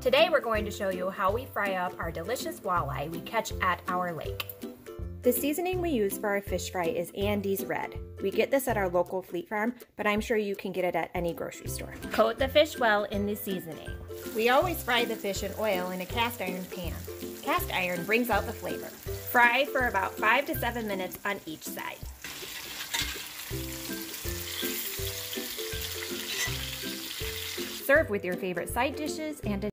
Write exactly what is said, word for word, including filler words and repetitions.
Today we're going to show you how we fry up our delicious walleye we catch at our lake. The seasoning we use for our fish fry is Andy's Red. We get this at our local Fleet Farm, but I'm sure you can get it at any grocery store. Coat the fish well in the seasoning. We always fry the fish in oil in a cast iron pan. Cast iron brings out the flavor. Fry for about five to seven minutes on each side. Serve with your favorite side dishes and a